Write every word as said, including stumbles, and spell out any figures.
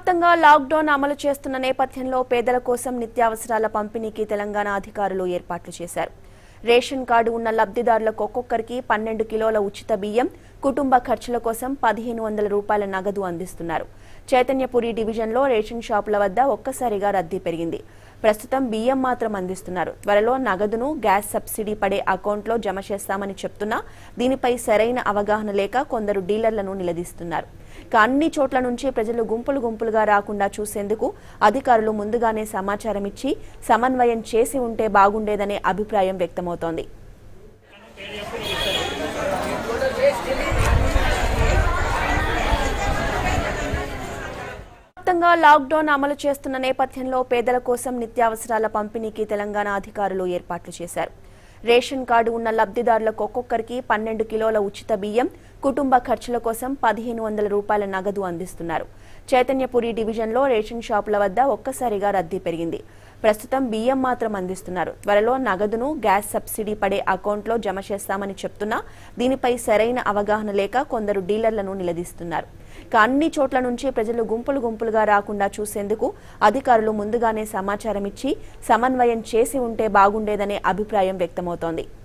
వ్యాప్తంగా లాక్డౌన్ అమలు చేస్తున్న నేపథ్యంలో పేదల కోసం నిత్యావసరాల పంపిణీకి తెలంగాణ అధికారులు ఏర్పాట్లు చేశారు. రేషన్ కార్డు ఉన్న లబ్ధిదారులకు ఒక్కొక్కరికి పన్నెండు కిలోల ఉచిత బియ్యం, కుటుంబ ఖర్చుల కోసం పదిహేను వందల రూపాయల నగదు అందిస్తున్నారు. చైతన్యపురి డివిజన్లో రేషన్ షాపుల వద్ద ఒక్కసారిగా రద్దీ పెరిగింది. ప్రస్తుతం బియ్యం మాత్రం అందిస్తున్నారు. త్వరలో నగదును గ్యాస్ సబ్సిడీ పడే అకౌంట్లో జమ చేస్తామని చెప్తున్నా దీనిపై సరైన అవగాహన లేక కొందరు డీలర్లను నిలదీస్తున్నారు. అన్ని చోట్ల నుంచి ప్రజలు గుంపులు గుంపులుగా రాకుండా చూసేందుకు అధికారులు ముందుగానే సమాచారం ఇచ్చి సమన్వయం చేసి ఉంటే బాగుండేదనే అభిప్రాయం వ్యక్తమవుతోంది. వ్యాప్తంగా లాక్డౌన్ అమలు చేస్తున్న నేపథ్యంలో పేదల కోసం నిత్యావసరాల పంపిణీకి తెలంగాణ అధికారులు ఏర్పాట్లు చేశారు. రేషన్ కార్డు ఉన్న లబ్ధిదారులకు ఒక్కొక్కరికి పన్నెండు కిలోల ఉచిత బియ్యం, కుటుంబ ఖర్చుల కోసం పదిహేను వందల రూపాయల నగదు అందిస్తున్నారు. చైతన్యపురి డివిజన్లో రేషన్ షాపుల వద్ద ఒక్కసారిగా రద్దీ పెరిగింది. ప్రస్తుతం బియ్యం మాత్రం అందిస్తున్నారు. త్వరలో నగదును గ్యాస్ సబ్సిడీ పడే అకౌంట్లో జమ చేస్తామని చెప్తున్నా దీనిపై సరైన అవగాహన లేక కొందరు డీలర్లను నిలదీస్తున్నారు. అన్ని చోట్ల నుంచి ప్రజలు గుంపులు గుంపులుగా రాకుండా చూసేందుకు అధికారులు ముందుగానే సమాచారం ఇచ్చి సమన్వయం చేసి ఉంటే బాగుండేదనే అభిప్రాయం వ్యక్తమవుతోంది.